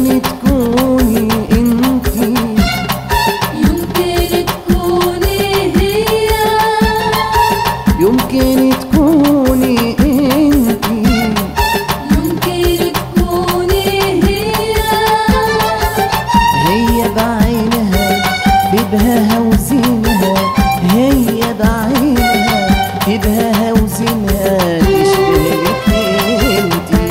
يمكن تكوني انتي، يمكن تكوني هي، يمكن تكوني انتي، يمكن تكوني هي. هي بعينها في بهاها وزينها، هي بعينها في بهاها وزينها تشبهك انتي.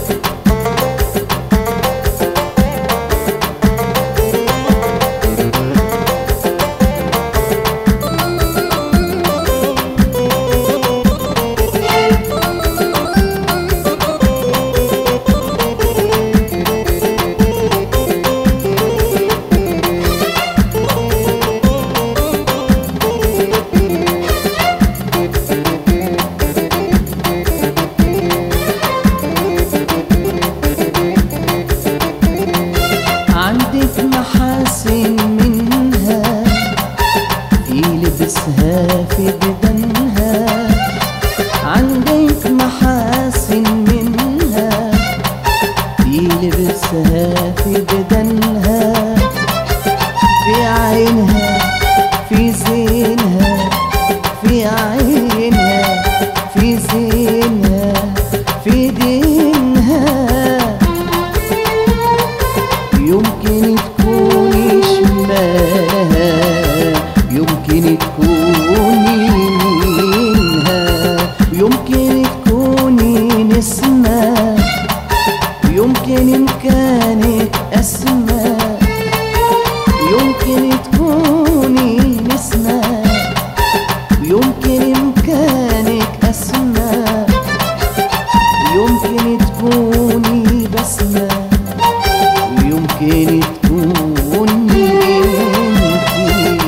عندك محاسن منها في لبسها في بدنها، عندك محاسن منها في لبسها في بدنها، في عينها في زينها، في عينها في زينها في دينها. يمكن تكوني شمالها، يمكن تكوني يمينها، يمكن تكوني نسمة، يمكن إمكانك أسماء، يمكن تكوني نسمة، يمكن إمكانك أسماء، يمكن تكوني بسمة، يمكن تكوني انتي.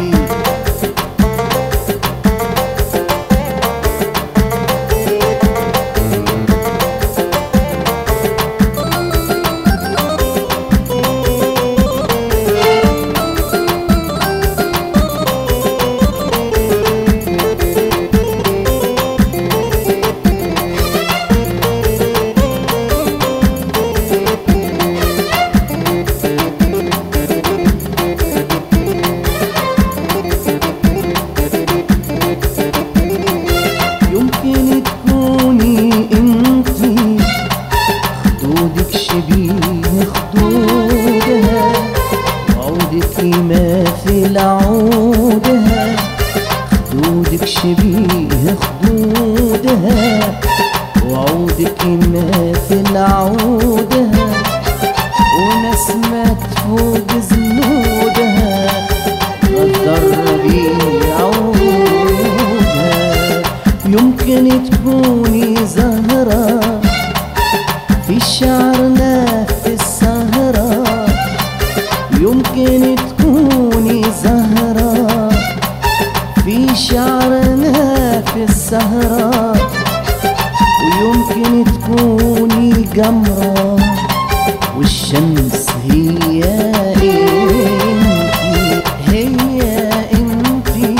يمكن تكوني انتي، خدودك شبيه خدودها، وعودك يماثل عودها، خدودك شبيه خدودها، وعودك يماثل عودها، ونسمة فوق زنودها غدر عودها. يمكن تكوني زهرة في شعرنا في السهرة، يمكن تكوني زهرة في شعرنا في السهرة، ويمكن تكوني قمرة والشمس هي انتي، هي انتي.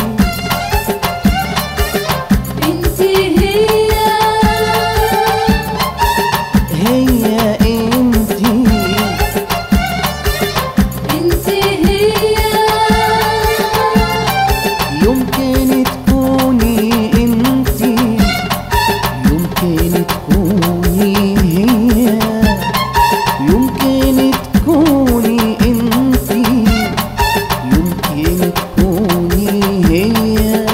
هي انتي، انت هي، يمكن تكوني انتي، يمكن تكوني هي، يمكن تكوني انتي، يمكن تكوني هي.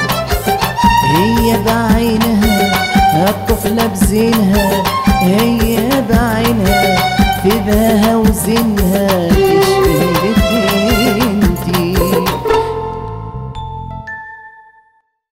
هي بعينها الطفلة بزينها، هي بعينها في بهاها وزينها.